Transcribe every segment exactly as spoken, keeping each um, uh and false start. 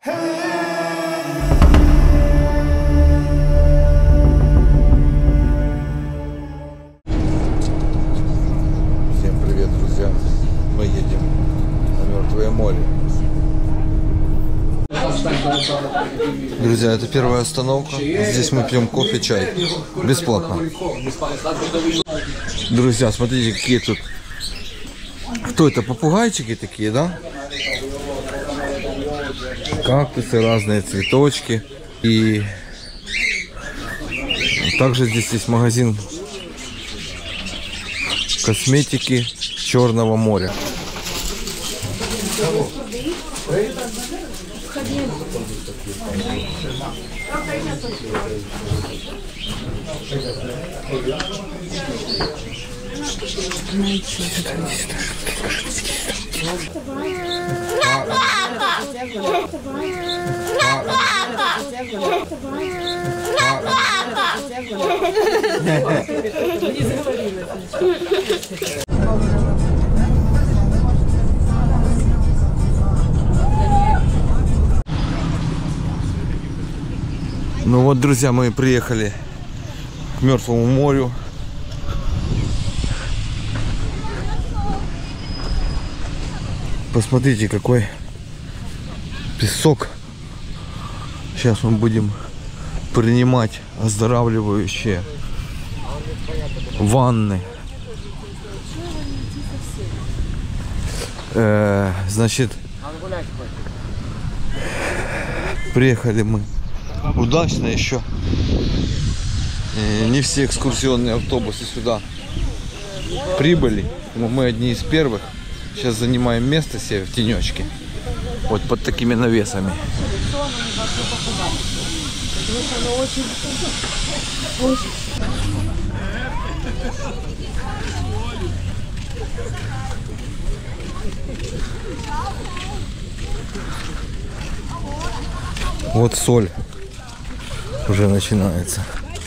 Всем привет, друзья! Мы едем на Мертвое море. Друзья, это первая остановка. Здесь мы пьем кофе, чай. Бесплатно. Друзья, смотрите, какие тут... Кто это? Попугайчики такие, да? Кактусы, разные цветочки. И также здесь есть магазин косметики Черного моря. Ну вот, друзья, мы приехали к Мертвому морю. Посмотрите, какой песок. Сейчас мы будем принимать оздоравливающие ванны. Э, значит, приехали мы удачно еще. И не все экскурсионные автобусы сюда прибыли, но мы одни из первых. Сейчас занимаем место себе в тенечке, вот под такими навесами. Вот соль уже начинается.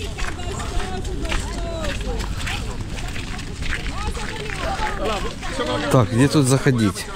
Так, где тут заходить?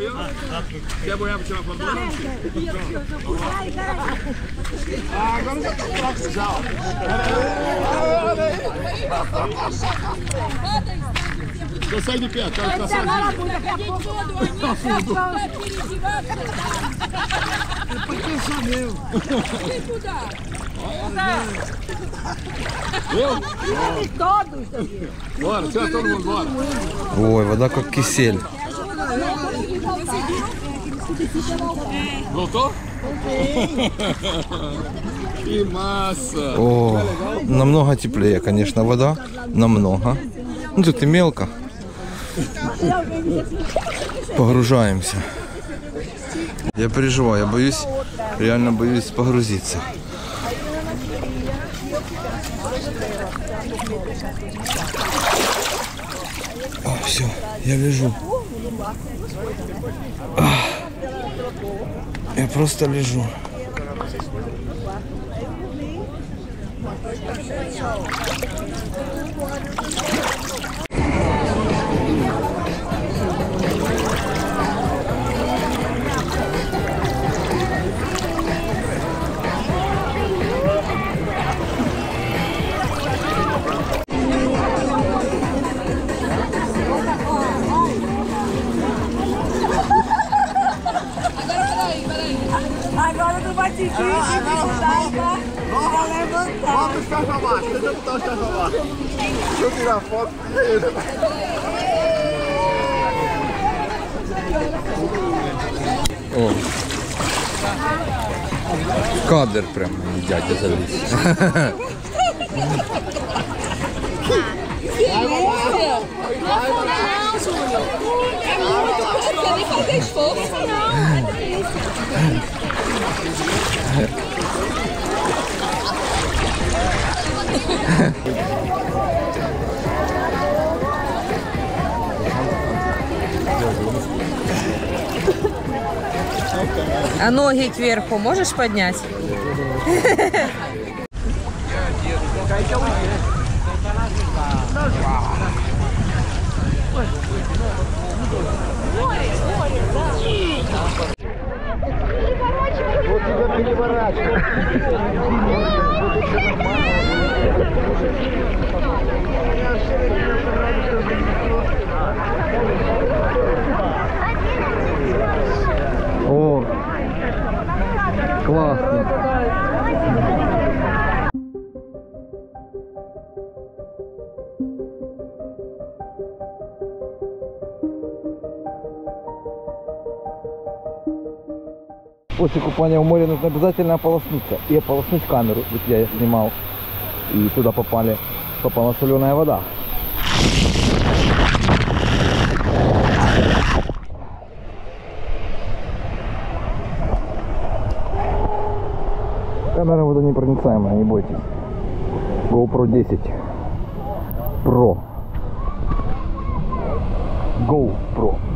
Ой, вода как кисель. О, намного теплее, конечно, вода. Намного. Ну, тут и мелко. Погружаемся. Я переживаю, я боюсь, реально боюсь погрузиться. О, все, я лежу. Ах, я просто лежу. Agora tu vai te vir, vai levantar. Bota os cachorros abaixo, deixa eu botar os cachorros abaixo. Deixa eu tirar foto. О, кадр прям, дядя залез. А ноги кверху можешь поднять? Вот переворачивай. О, классно. После купания в море нужно обязательно ополоснуться и ополоснуть камеру. Ведь я ее снимал, и туда попали, попала соленая вода. Камера водонепроницаемая, не бойтесь. GoPro десять Pro. GoPro.